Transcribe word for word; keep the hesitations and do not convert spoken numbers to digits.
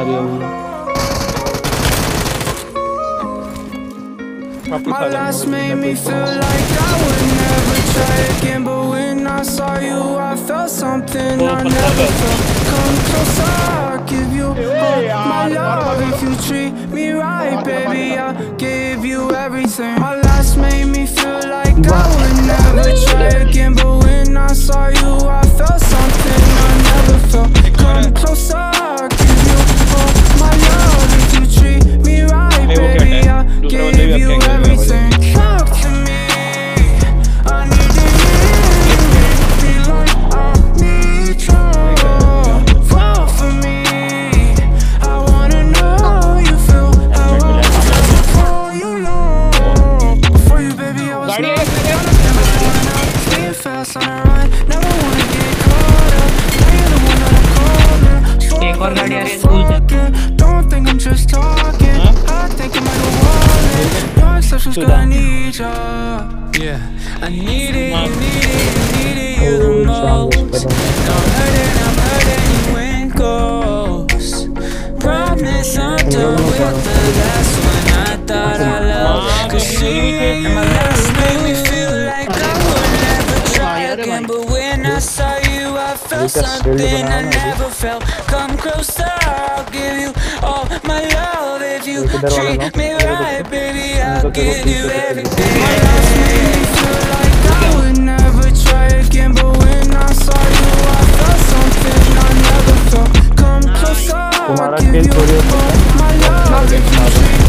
My last made me feel like I would never try again, but when I saw you, I felt something I never felt. Come closer, I'll give you all my love. If you treat me right, baby, I'll give you everything. My last made me feel like I would never try again, but when I saw you, I felt something I never felt. Come closer, I'll give you all my love. If you treat me right, baby, I'll give you everything. Talk to me, I need to hear you. Feel like I need you. Fall for me, I wanna know you feel how I feel for you long. Before you, baby, I was lost. Never wanna know, staying fast on the run. Never wanna get caught up. Now you're the one that I'm calling. Fucking, don't think I'm just talking. I think I might have wanted. No exceptions, 'cause I need ya. Yeah, I need it, you need it, you need it, you the most. No hurting, I'm hurting you when it goes. Promise I'm done with the last one I thought I loved. 'Cause seeing my last made me feel like I would never try again, but when I saw you, I felt something I never felt. Come closer, I'll give you all my love. If you treat me right, baby, I'll give you everything. My last made me feel like I would never try again, but when I saw you, I felt something I never felt. Come closer, I'll give you all my love. If you treat